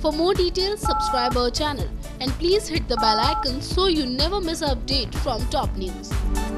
For more details, subscribe our channel and please hit the bell icon so you never miss an update from top news.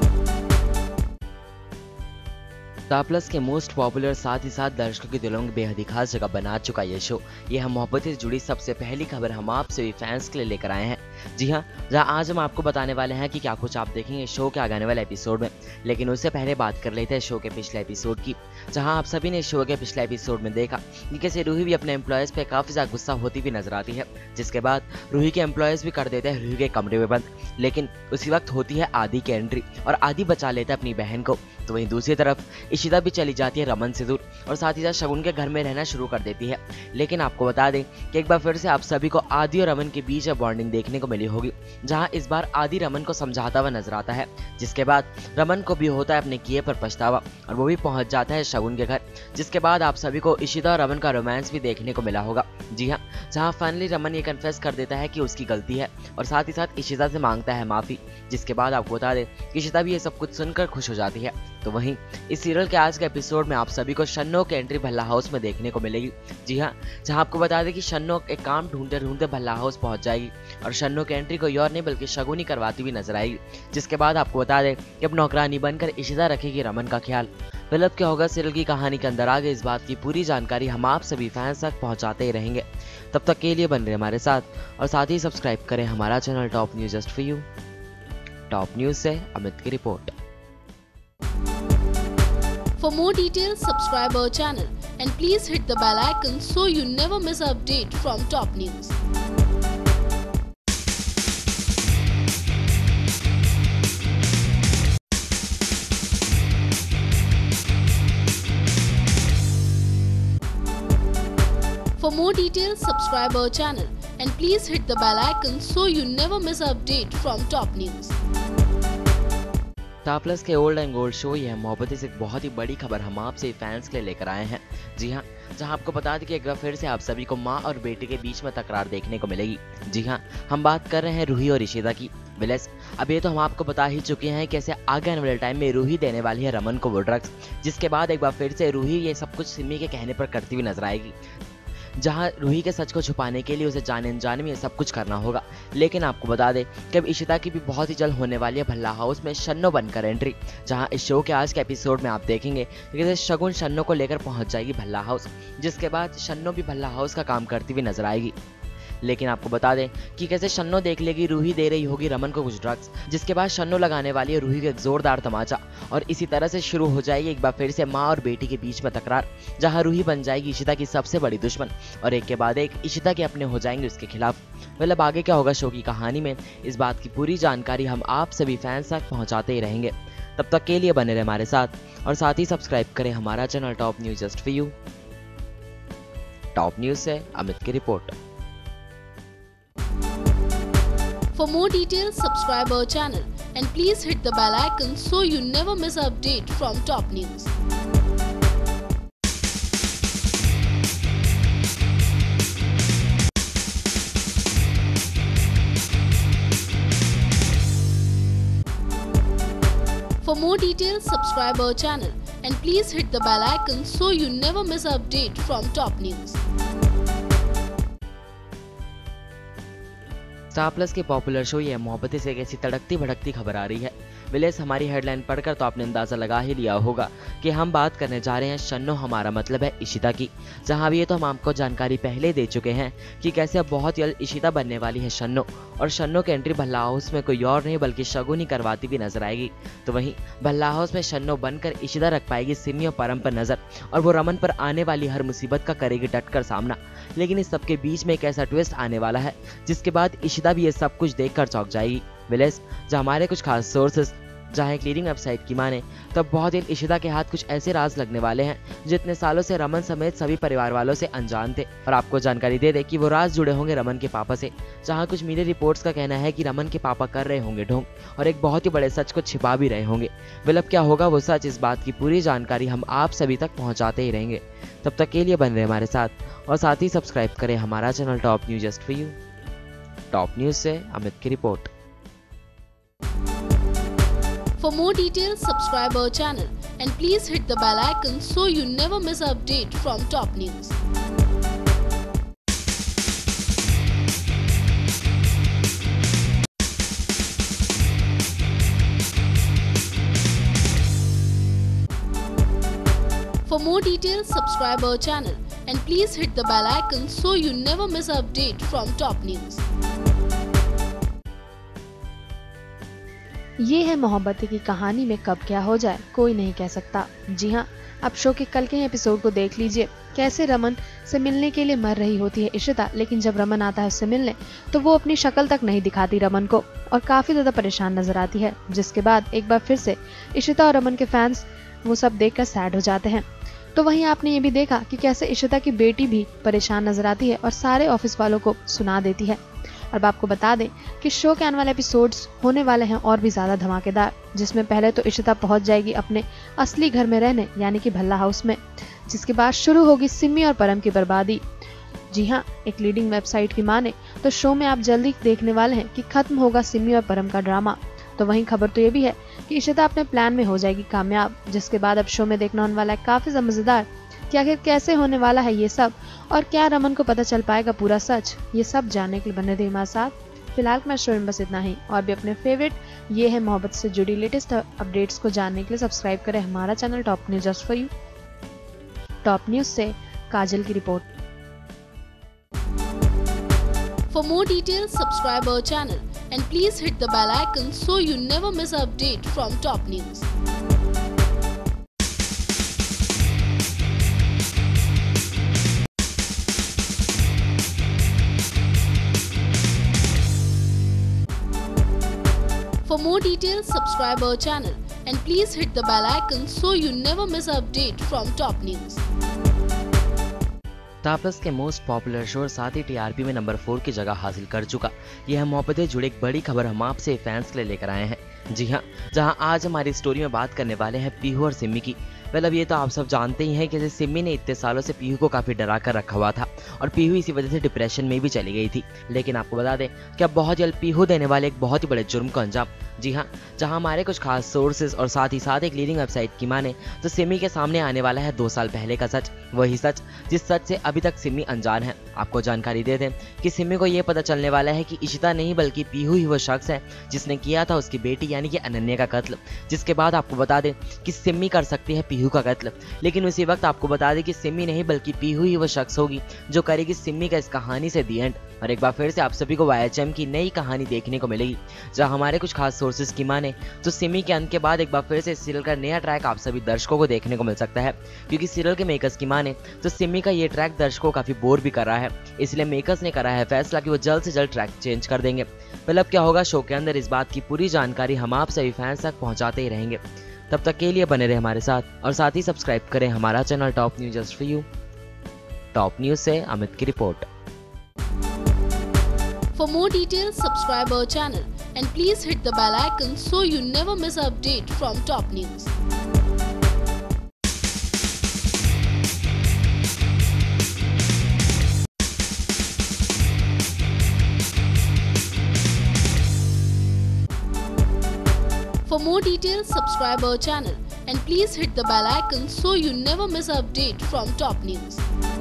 Star Plus के most popular साथ ही साथ दर्शकों के दिलों में बेहद खास जगह बना चुका ये शो। ये हम मोहब्बत से जुड़ी सबसे पहली खबर हम आप सभी फैंस के लिए लेकर आए हैं। जी हाँ, जहाँ आज हम आपको बताने वाले हैं कि क्या कुछ आप देखेंगे शो के आने वाले एपिसोड में। लेकिन उससे पहले बात कर लेते हैं शो के पिछले एपिसोड की, जहाँ आप सभी ने शो के पिछले एपिसोड में देखा कि कैसे रूही भी अपने एम्प्लॉयज़ पे काफ़ी ज़्यादा गुस्सा होती भी नजर आती है, जिसके बाद रूही के एम्प्लॉयज़ भी कर देते हैं रूही के कमरे में बंद। लेकिन उसी वक्त होती है आदि की एंट्री और आदि बचा लेता है अपनी बहन को। तो वहीं दूसरी तरफ इशिता भी चली जाती है रमन से दूर और साथ ही साथ शगुन के घर में रहना शुरू कर देती है। लेकिन आपको बता दें कि एक बार फिर से आप सभी को आदि और रमन के बीच बॉन्डिंग देखने को मिली होगी, जहां इस बार आदि रमन को समझाता हुआ नजर आता है, जिसके बाद रमन को भी होता है अपने किए पर पछतावा और वो भी पहुंच जाता है शगुन के घर। जिसके बाद आप सभी को इशिता और रमन का रोमांस भी देखने को मिला होगा। जी हाँ, जहाँ फाइनली रमन ये कन्फेस कर देता है कि उसकी गलती है और साथ ही साथ इशिता से मांगता है माफी। जिसके बाद आपको बता दें कि इशिता भी ये सब कुछ सुनकर खुश हो जाती है। तो वहीं इस सीरियल के आज के एपिसोड में आप सभी को शन्नो की एंट्री भल्ला हाउस में देखने को मिलेगी। जी हाँ, जहां आपको बता दें कि शन्नो एक काम ढूंढते ढूंढते भल्ला हाउस पहुंच जाएगी और शन्नो की एंट्री कोई और नहीं बल्कि शगुनी करवाती हुई नजर आएगी। जिसके बाद आपको बता दें कि अब नौकरानी बनकर इशिता रखेगी रमन का ख्याल। फिलहाल क्या होगा सीरियल की कहानी के अंदर आगे, इस बात की पूरी जानकारी हम आप सभी फैंस तक पहुंचाते ही रहेंगे। तब तक के लिए बन रहे हमारे साथ और साथ ही सब्सक्राइब करें हमारा channel top news just for you. Top news से अमित की रिपोर्ट। For more details, subscribe our channel and please hit the bell icon so you never miss an update from top news. For more details, subscribe our channel and please hit the bell icon so you never miss an update from top news. Star Plus के old and gold show ये मोहब्बत से एक बहुत ही बड़ी खबर हम आपसे फैंस के लिए लेकर आए हैं। जी हाँ, जहां आपको बता दें कि एक बार फिर से आप सभी को माँ और बेटे के बीच में तकरार देखने को मिलेगी। जी हाँ, हम बात कर रहे हैं रूही और इशिता की। विलेस, अब ये तो हम आपको बता ही चुके हैं कैसे आगे आने वाले टाइम में रूही देने वाली है रमन को वो ड्रग्स, जिसके बाद एक बार फिर से रूही ये सब कुछ सिमी के कहने पर करती हुई नजर आएगी, जहां रूही के सच को छुपाने के लिए उसे जाने अनजाने में ये सब कुछ करना होगा। लेकिन आपको बता दें कि अब इशिता की भी बहुत ही जल्द होने वाली है भल्ला हाउस में शन्नो बनकर एंट्री, जहां इस शो के आज के एपिसोड में आप देखेंगे कि शगुन शन्नो को लेकर पहुंच जाएगी भल्ला हाउस, जिसके बाद शन्नो भी भल्ला हाउस का काम करती हुई नजर आएगी। लेकिन आपको बता दें कि कैसे शन्नो देख लेगी रूही दे रही होगी रमन को कुछ ड्रग्स, जिसके बाद शन्नो लगाने वाली है रूही को एक जोरदार तमाचा और इसी तरह से शुरू हो जाएगी एक बार फिर से माँ और बेटी के बीच में तकरार, जहां रूही बन जाएगी इशिता की सबसे बड़ी दुश्मन और एक के बाद एक इशिता के अपने हो जाएंगे उसके खिलाफ। मतलब आगे क्या होगा शो की कहानी में, इस बात की पूरी जानकारी हम आप सभी फैंस तक पहुंचाते ही रहेंगे। तब तक के लिए बने रहे हमारे साथ और साथ ही सब्सक्राइब करें हमारा channel top news just for you. Top news से अमित की रिपोर्ट। For more details, subscribe our channel and please hit the bell icon so you never miss an update from top news. For more details, subscribe our channel and please hit the bell icon so you never miss an update from top news. Star Plus के popular show ये मोहब्बत से एक ऐसी तड़कती भड़कती खबर आ रही है। Willis, हमारी हेडलाइन पढ़कर तो आपने अंदाजा लगा ही लिया होगा कि हम बात करने जा रहे हैं शन्नो, हमारा मतलब है इशिता की। जहां भी ये तो हम आपको जानकारी पहले दे चुके हैं कि कैसे अब बहुत जल्द इशिता बनने वाली है शन्नो और शन्नो की एंट्री भल्ला हाउस में कोई और नहीं बल्कि शगुनी करवाती भी नजर आएगी। तो वहीं भल्ला हाउस में शन्नो बनकर इशिता रख पाएगी सिमी और परम पर नजर और वो रमन पर आने वाली हर मुसीबत का करेगी डटकर सामना। लेकिन इस सबके बीच में एक ऐसा ट्विस्ट आने वाला है जिसके बाद इशिता भी ये सब कुछ देखकर चौंक जाएगी। विलेस, जहाँ हमारे कुछ खास सोर्सेस जहाँ एक लीडिंग वेबसाइट की माने तो बहुत ही इशिता के हाथ कुछ ऐसे राज लगने वाले हैं जो इतने सालों से रमन समेत सभी परिवार वालों से अनजान थे। और आपको जानकारी दे दे कि वो राज जुड़े होंगे रमन के पापा से, जहाँ कुछ मीडिया रिपोर्ट्स का कहना है कि रमन के पापा कर रहे होंगे ढोंग और एक बहुत ही बड़े सच को छिपा भी रहे होंगे। मतलब क्या होगा वो सच, इस बात की पूरी जानकारी हम आप सभी तक पहुँचाते ही रहेंगे। तब तक के लिए बन रहे हमारे साथ और साथ ही सब्सक्राइब करें हमारा channel top news just for you. Top news से अमित की रिपोर्ट। For more details, subscribe our channel and please hit the bell icon so you never miss an update from top news. For more details, subscribe our channel and please hit the bell icon so you never miss an update from top news. ये है मोहब्बत की कहानी में कब क्या हो जाए कोई नहीं कह सकता। जी हाँ, अब शो के कल के एपिसोड को देख लीजिए। कैसे रमन से मिलने के लिए मर रही होती है इशिता, लेकिन जब रमन आता है उससे मिलने तो वो अपनी शक्ल तक नहीं दिखाती रमन को और काफी ज्यादा परेशान नजर आती है। जिसके बाद एक बार फिर से इशिता और रमन के फैंस वो सब देखकर सैड हो जाते हैं। तो वहीं आपने ये भी देखा कि कैसे इशिता की बेटी भी परेशान नजर आती है और सारे ऑफिस वालों को सुना देती है। अब आपको बता दें कि शो के आने वाले एपिसोड्स होने वाले हैं और भी ज्यादा धमाकेदार, जिसमें पहले तो इशिता पहुंच जाएगी अपने असली घर में रहने यानी कि भल्ला हाउस में, जिसके बाद शुरू होगी सिमी और परम की बर्बादी। जी हाँ, एक लीडिंग वेबसाइट की माने तो शो में आप जल्दी देखने वाले हैं कि खत्म होगा सिमी और परम का ड्रामा। तो वहीं खबर तो ये भी है कि इशिता अपने प्लान में हो जाएगी कामयाब, जिसके बाद अब शो में देखना होने वाला है काफी मजेदार कि आखिर कैसे होने वाला है ये सब और क्या रमन को पता चल पाएगा पूरा सच। ये सब जानने के लिए बने रहिए हमारे साथ। फिलहाल मैं शो में बस इतना ही, और भी अपने फेवरेट ये है मोहब्बत से जुड़ी लेटेस्ट अपडेट्स को जानने के लिए सब्सक्राइब करें हमारा channel top news just for you. Top news से काजल की रिपोर्ट। For more details, subscribe our channel and please hit the bell icon so you never miss an update from top news. For more details, subscribe our channel and please hit the bell icon so you never miss an update from top news. Star Plus के most popular show साथ ही TRP में number 4 की जगह हासिल कर चुका यह मोहब्बत से जुड़ी एक बड़ी खबर हम आपसे फैंस के लिए लेकर आए हैं। जी हाँ, जहां आज हमारी स्टोरी में बात करने वाले हैं पीहू और सिमी की। अब ये तो आप सब जानते ही हैं कि सिमी ने इतने सालों से पीहू को काफी डरा कर रखा हुआ था और पीहू इसी वजह से डिप्रेशन में भी चली गई थी। लेकिन आपको बता दें कि अब बहुत जल्द पीहू देने वाले एक बहुत ही बड़े जुर्म को अंजाम। जी हाँ, जहां हमारे कुछ खास सोर्सेज और साथ ही साथ एक लीडिंग वेबसाइट की माने तो सिमी के सामने आने वाला है 2 साल पहले का सच, वही सच जिस सच से अभी तक सिमी अनजान है। आपको जानकारी दे दें कि सिमी को यह पता चलने वाला है कि इशिता नहीं बल्कि पीहू ही वो शख्स है जिसने किया था उसकी बेटी यानी कि अनन्या का कत्ल। जिसके बाद आपको बता दें कि सिमी कर सकती है पीहू का कत्ल, लेकिन उसी वक्त आपको बता दें कि सिमी नहीं बल्कि पीहू ही वो शख्स होगी जो करेगी सिमी का इस कहानी से दी एंड। और एक बार फिर से आप सभी को YHM की नई कहानी देखने को मिलेगी, जहां हमारे कुछ खास सोर्सेज की माने तो सिमी के अंत के बाद एक बार फिर से सीरियल का नया ट्रैक आप सभी दर्शकों को देखने को मिल सकता है, क्योंकि सीरियल के मेकर्स की माने तो सिमी का ये ट्रैक दर्शकों को काफी बोर भी कर रहा है। इसलिए मेकर्स ने करा है फैसला कि वो जल्द से जल्द ट्रैक चेंज कर देंगे। मतलब क्या होगा शो के अंदर, इस बात की पूरी जानकारी हम आप सभी फैंस तक पहुंचाते ही रहेंगे। तब तक के लिए बने रहे हमारे साथ और साथ ही सब्सक्राइब करें हमारा channel top news just for you. Top news से अमित की रिपोर्ट। For more details, subscribe our channel and please hit the bell icon so you never miss an update from top news. For more details, subscribe our channel and please hit the bell icon so you never miss an update from top news.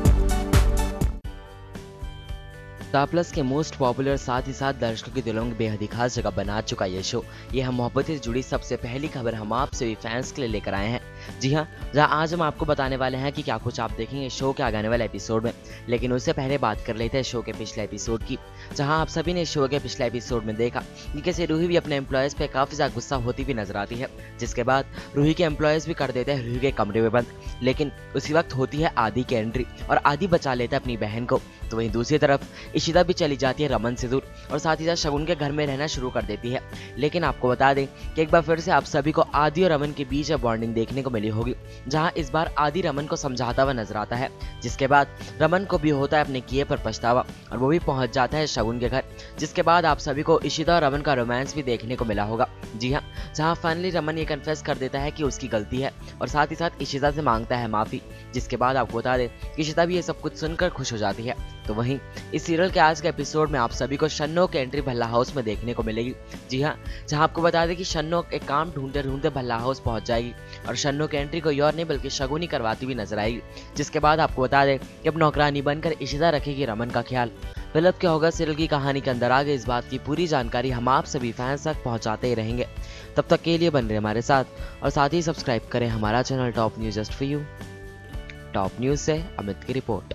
Star Plus के most popular साथ ही साथ दर्शकों के दिलों में बेहद खास जगह बना चुका यह शो यह मोहब्बत से जुड़ी सबसे पहली खबर हम आप सभी फैंस के लिए लेकर आए हैं। जी हाँ, जहां आज हम आपको बताने वाले हैं कि क्या कुछ आप देखेंगे शो के आगे आने वाले एपिसोड में। लेकिन उससे पहले बात कर लेते हैं शो के पिछले एपिसोड की, जहां आप सभी ने शो के पिछले एपिसोड में देखा कि कैसे रूही भी अपने एम्प्लॉयज पे काफी ज्यादा गुस्सा होती भी नजर आती है। जिसके बाद रूही के एम्प्लॉयज भी कर देते हैं रूही के कमरे में बंद, लेकिन उसी वक्त होती है आदि की एंट्री और आदि बचा लेता है अपनी बहन को। तो वहीं दूसरी तरफ इशिता भी चली जाती है रमन से दूर और साथ ही साथ शगुन के घर में रहना शुरू कर देती है। लेकिन आपको बता दें कि एक बार फिर से आप सभी को आदि और रमन के बीच बॉन्डिंग देखने को मिली होगी, जहां इस बार आदि रमन को समझाता हुआ नजर आता है। जिसके बाद रमन को भी होता है अपने किए पर पछतावा और वो भी पहुंच जाता है शगुन के घर। जिसके बाद आप सभी को इशिता और रमन का रोमांस भी देखने को मिला होगा। जी हाँ, जहां फाइनली रमन ये कन्फेस कर देता है कि उसकी गलती है और साथ ही साथ इशिता से मांगता है माफी। जिसके बाद आपको बता दें कि इशिता भी ये सब कुछ सुनकर खुश हो जाती है। तो वहीं इस सीरियल के आज के एपिसोड में आप सभी को शन्नो की एंट्री भल्ला हाउस में देखने को मिलेगी। जी हाँ, जहां आपको बता दें कि शन्नो एक काम ढूंढते ढूंढते भल्ला हाउस पहुंच जाएगी और शन्नो की एंट्री कोई और नहीं बल्कि शगुनी करवाती हुई नजर आएगी। जिसके बाद आपको बता दें कि अब नौकरानी बनकर इशिता रखेगी रमन का ख्याल। फिर अब क्या होगा सीरियल की कहानी के अंदर आगे, इस बात की पूरी जानकारी हम आप सभी फैंस तक पहुंचाते ही रहेंगे। तब तक के लिए बन रहे हमारे साथ और साथ ही सब्सक्राइब करें हमारा channel top news just for you. Top news से अमित की रिपोर्ट।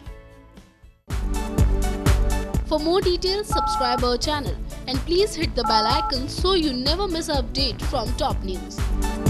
For more details, subscribe our channel and please hit the bell icon so you never miss an update from top news.